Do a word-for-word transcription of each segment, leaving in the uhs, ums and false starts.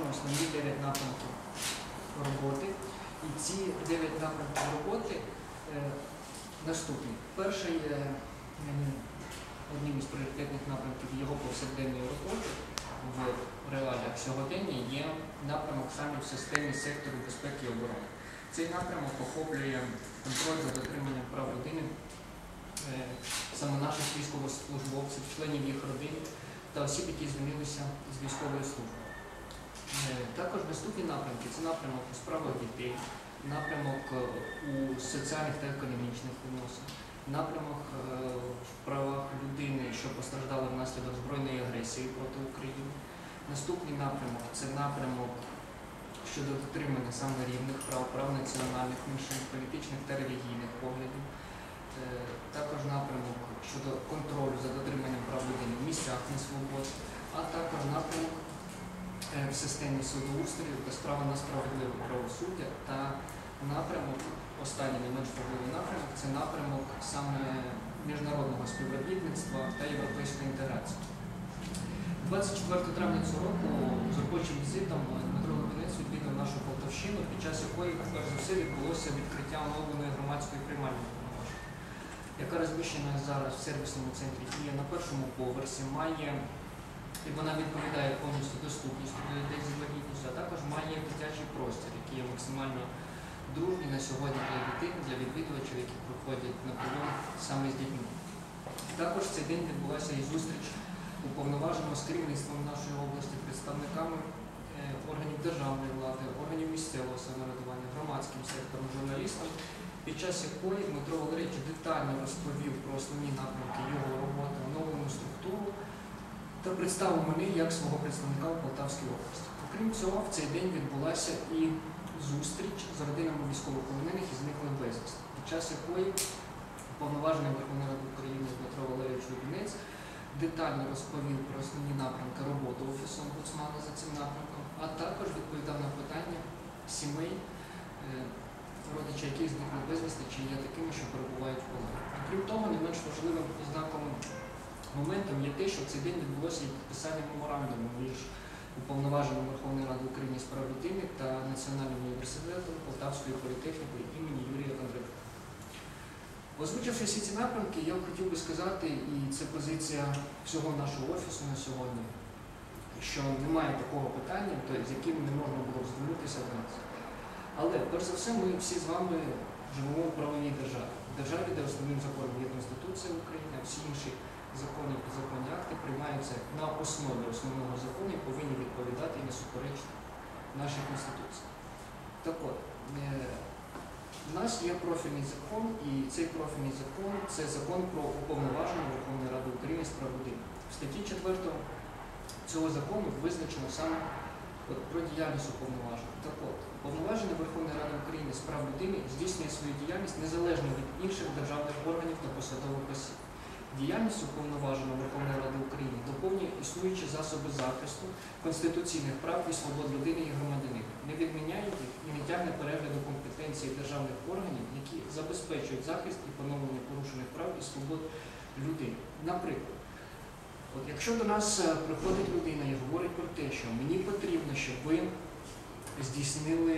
основні дев'ять напрямків роботи. І ці дев'ять напрямків роботи е, наступні. Перший е, одним із пріоритетних напрямків його повсякденної роботи в реаліях сьогодення є напрямок саме в системі сектору безпеки і оборони. Цей напрямок охоплює контроль за дотриманням прав людини е, саме наших військовослужбовців, членів їх родин та осіб, які звільнилися з військової служби. Е, також наступні напрямки – це напрямок у справах дітей, напрямок у соціальних та економічних відносинах, напрямок е, в правах людини, що постраждали внаслідок збройної агресії проти України. Наступний напрямок – це напрямок щодо дотримання саме рівних прав, прав національних меншин, політичних та релігійних поглядів. Е, також напрямок щодо контролю за дотриманням прав людини в місцях несвободи, а також напрямок е, в системі судоустрою та справа на справедливе правосуддя та напрямок, останній не менш важливий напрямок, це напрямок саме міжнародного співробітництва та європейської інтеграції. двадцять четвертого травня цього року з робочим візитом Дмитро Лубінець відвідав нашу Полтавщину, під час якої, перш за все, відбулося відкриття оновленої громадської приймальної допомоги, яка розміщена зараз в сервісному центрі «Дія» на першому поверсі, має, і вона відповідає повністю доступністю для людей з інвалідністю, а також має дитячий простір, який є максимально дружній на сьогодні для дітей, для відвідувачів, які приходять на прийом саме з дітьми. Також в цей день відбулася і зустріч уповноваженого з керівництвом нашої області, представниками е, органів державної влади, органів місцевого самоврядування, громадським сектором, журналістам, під час якої Дмитро Валерійович детально розповів про основні напрямки його роботи, оновлену структуру та представив мене як свого представника в Полтавській області. Окрім цього, в цей день відбулася і зустріч з родинами військовополонених і зниклих безвісти, під час якої уповноважений Верховної Ради України Дмитро Валерійович Лубінець детально розповів про основні напрямки роботи Офісу омбудсмана за цим напрямком, а також відповідав на питання сімей, родичів, які зникли безвісти, чи є такими, що перебувають в полоні. Крім того, не менш важливим знаковим моментом є те, що в цей день відбулося і підписання меморандуму між уповноваженим Верховної Ради України з прав людини та Національним університетом Полтавської політехніки імені Юрія Кондрачука. Озвучивши всі ці напрямки, я хотів би сказати, і це позиція всього нашого офісу на сьогодні, що немає такого питання, з яким не можна було б звернутися до нас. Але, перш за все, ми всі з вами живемо в правовій державі. В державі, де основним законом є Конституція України, а всі інші закони і підзаконні акти приймаються на основі основного закону і повинні відповідати і не суперечити нашій Конституції. Так от, у нас є профільний закон, і цей профільний закон – це закон про уповноваження Верховної Ради України з прав людини. В статті четвертій цього закону визначено саме от, про діяльність уповноваження. Так от, уповноваження Верховної Ради України з прав людини здійснює свою діяльність незалежно від інших державних органів та посадових осіб. Діяльність уповноваженого Верховної Ради України доповнює існуючі засоби захисту конституційних прав і свобод людини і громадянина, не відміняє їх і не тягне перегляду компетенції державних органів, які забезпечують захист і поновлення порушених прав і свобод людини. Наприклад, от якщо до нас приходить людина і говорить про те, що мені потрібно, щоб ви здійснили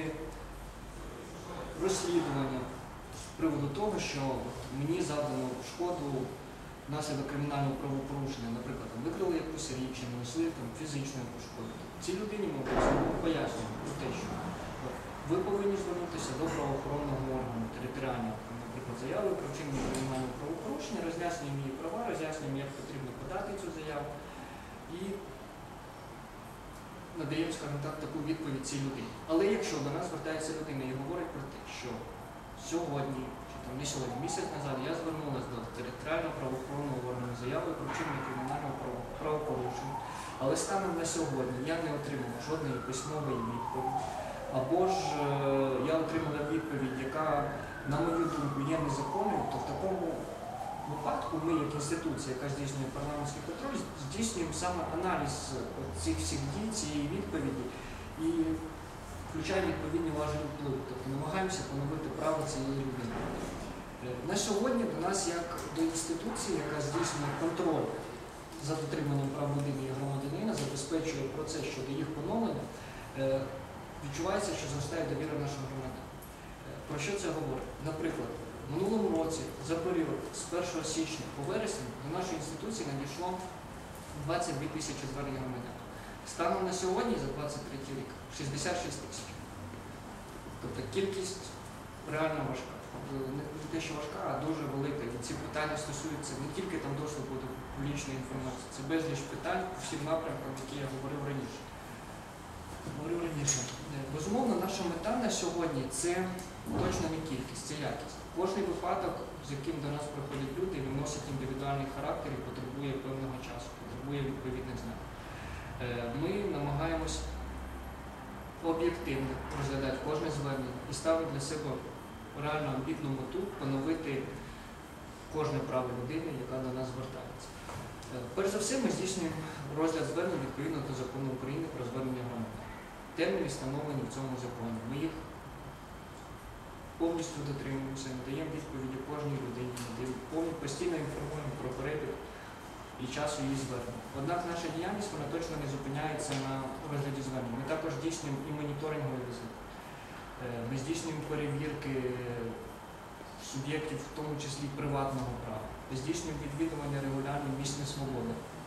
розслідування з приводу того, що мені завдано шкоду внаслідок кримінального правопорушення, наприклад, викрили якусь річ, нанесли фізичну пошкоду. Цій людині ми пояснюємо про те, що ви повинні звернутися до правоохоронного органу, територіального, наприклад, заяви про вчинення кримінального правопорушення, роз'яснюємо її права, роз'яснюємо, як потрібно подати цю заяву і надаємо, скажімо так, таку відповідь цій людині. Але якщо до нас звертається людина і говорить про те, що сьогодні, не сьогодні, місяць назад я звернулася до територіального правоохоронного органу заявою про вчинення кримінального правопорушення, але станом на сьогодні я не отримала жодної письмової відповіді, або ж е я отримала відповідь, яка, на мою думку, є незаконною, то в такому випадку ми, як інституція, яка здійснює парламентський контроль, здійснюємо саме аналіз цих всіх дій, цієї відповіді і включаємо відповідні важелі впливу, тобто намагаємося поновити право цієї людини. На сьогодні до нас, як до інституції, яка здійснює контроль за дотриманням прав людини і громадянина, забезпечує процес щодо їх поновлення, Е, Відчувається, що зростає довіра наших громадян. Е, Про що це говорить? Наприклад, в минулому році за період з першого січня по вересень до нашої інституції надійшло двадцять дві тисячі звернень громадян. Станом на сьогодні, за двадцять третій рік, шістдесят шість тисяч. Тобто кількість реально важка. Не те, що важка, а дуже велика. І ці питання стосуються не тільки там доступу до публічної інформації, це безліч питань по всім напрямкам, які я говорив раніше. Говорив раніше. Безумовно, наша мета на сьогодні – це точно не кількість, це якість. Кожний випадок, з яким до нас приходять люди, він носить індивідуальний характер і потребує певного часу, потребує відповідних знань. Ми намагаємось об'єктивно розглядати кожне звернення і ставити для себе реально амбітну мету поновити кожне право людини, яка до нас звертається. Перш за все, ми здійснюємо розгляд звернень відповідно до закону України про звернення громадян. Терміни встановлені в цьому законі. Ми їх повністю дотримуємося, надаємо відповіді кожній людині, надаємо, постійно інформуємо про перебіг і часу її звернення. Однак наша діяльність, вона точно не зупиняється на розгляді звернень. Ми також здійснюємо і моніторингові візити. Ми здійснюємо перевірки суб'єктів, в тому числі приватного права. Ми здійснюємо відвідування регулярно місць несвободи.